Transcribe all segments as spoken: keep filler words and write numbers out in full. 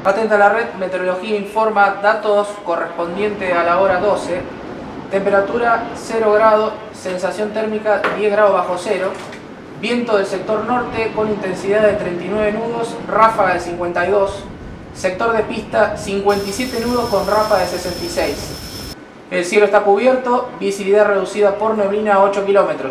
Atenta a la red, meteorología informa datos correspondientes a la hora doce. Temperatura cero grados, sensación térmica diez grados bajo cero. Viento del sector norte con intensidad de treinta y nueve nudos, ráfaga de cincuenta y dos. Sector de pista cincuenta y siete nudos con ráfaga de sesenta y seis. El cielo está cubierto, visibilidad reducida por neblina a ocho kilómetros.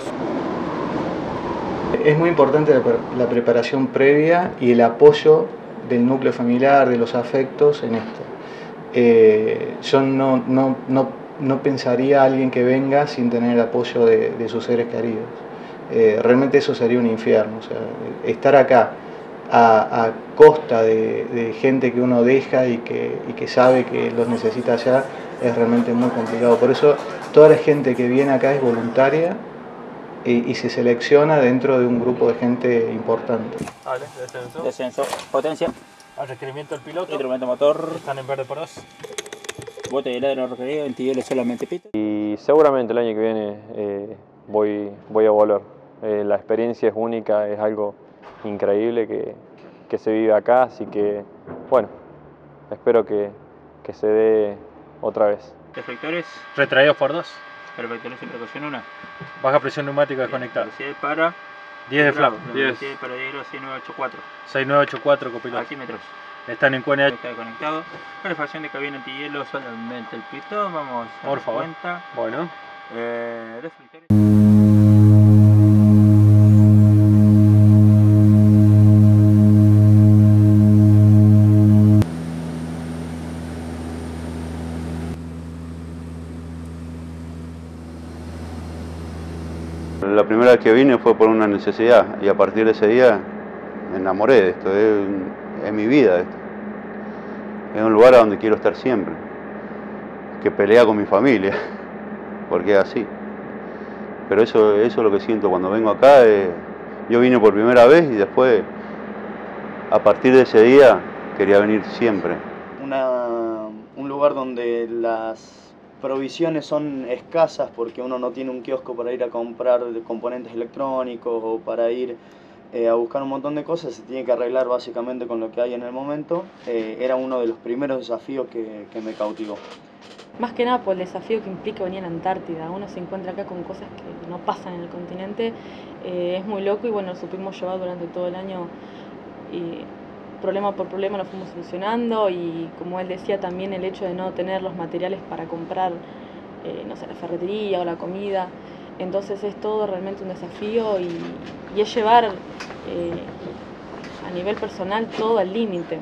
Es muy importante la, la preparación previa y el apoyo del núcleo familiar, de los afectos en esto. Eh, yo no, no, no, no pensaría a alguien que venga sin tener el apoyo de, de sus seres queridos. Eh, realmente eso sería un infierno. O sea, estar acá a, a costa de, de gente que uno deja y que, y que sabe que los necesita allá es realmente muy complicado. Por eso toda la gente que viene acá es voluntaria y, y se selecciona dentro de un grupo de gente importante. Vale, descenso. Descenso, potencia. Al requerimiento del piloto. Instrumento motor. Están en verde por dos. Bote de helado no requerido, ventihielo solamente pito. Y seguramente el año que viene eh, voy, voy a volver. Eh, la experiencia es única, es algo increíble que, que se vive acá, así que bueno, espero que, que se dé otra vez. Deflectores. Retraídos por dos. Perfecto, sin precaución una. Baja presión neumática desconectada. Velocidad para diez de flap. diez. Para diez seis nueve ocho cuatro. seis nueve ocho cuatro copiloto. Altímetros. Están en Q N H. Está conectado. Calefacción de cabina antihielo solamente el pitón. Vamos a Por favor. cuenta. Bueno. Eh, reflectores. La primera vez que vine fue por una necesidad y a partir de ese día me enamoré de esto, es, es mi vida esto. Es un lugar a donde quiero estar siempre, que pelea con mi familia, porque es así. Pero eso, eso es lo que siento cuando vengo acá. Eh, yo vine por primera vez y después, a partir de ese día, quería venir siempre. Una, un lugar donde las provisiones son escasas porque uno no tiene un kiosco para ir a comprar componentes electrónicos o para ir eh, a buscar un montón de cosas, se tiene que arreglar básicamente con lo que hay en el momento. Eh, era uno de los primeros desafíos que, que me cautivó. Más que nada por el desafío que implica venir a la Antártida. Uno se encuentra acá con cosas que no pasan en el continente, eh, es muy loco y bueno, lo supimos llevar durante todo el año y problema por problema lo fuimos solucionando y como él decía también el hecho de no tener los materiales para comprar, eh, no sé, la ferretería o la comida, entonces es todo realmente un desafío y, y es llevar eh, a nivel personal todo al límite.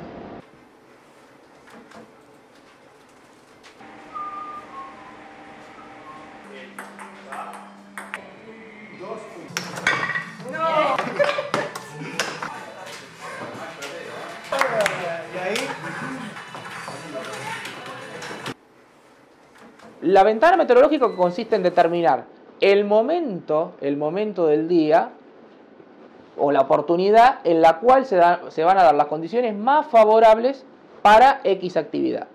La ventana meteorológica consiste en determinar el momento, el momento del día o la oportunidad en la cual se, da, se van a dar las condiciones más favorables para X actividad.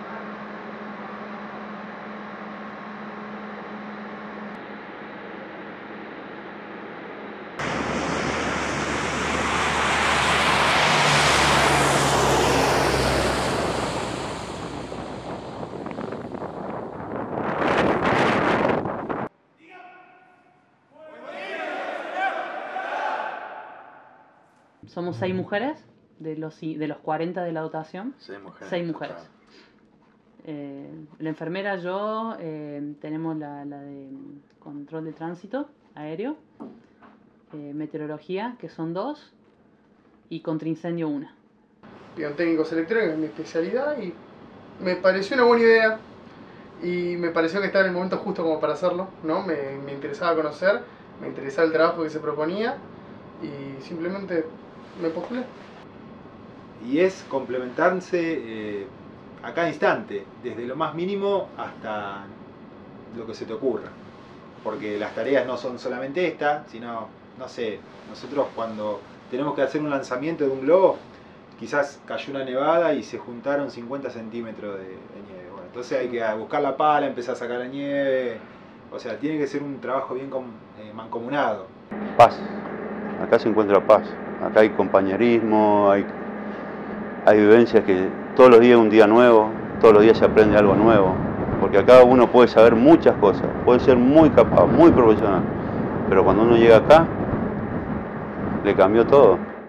Somos seis mujeres, de los, de los cuarenta de la dotación, Seis mujeres. Seis mujeres. Eh, la enfermera, yo, eh, tenemos la, la de control de tránsito aéreo, eh, meteorología, que son dos, y contraincendio una. Pion técnicos electrónicos es mi especialidad y me pareció una buena idea y me pareció que estaba en el momento justo como para hacerlo, ¿no? Me, me interesaba conocer, me interesaba el trabajo que se proponía y simplemente me postulé. Y es complementarse eh, a cada instante, desde lo más mínimo hasta lo que se te ocurra. Porque las tareas no son solamente esta, sino, no sé, nosotros cuando tenemos que hacer un lanzamiento de un globo, quizás cayó una nevada y se juntaron cincuenta centímetros de, de nieve. Bueno, entonces hay que buscar la pala, empezar a sacar la nieve. O sea, tiene que ser un trabajo bien com, eh, mancomunado. Paz. Acá se encuentra paz. Acá hay compañerismo, hay, hay vivencias que todos los días es un día nuevo, todos los días se aprende algo nuevo, porque acá uno puede saber muchas cosas, puede ser muy capaz, muy profesional, pero cuando uno llega acá, le cambió todo.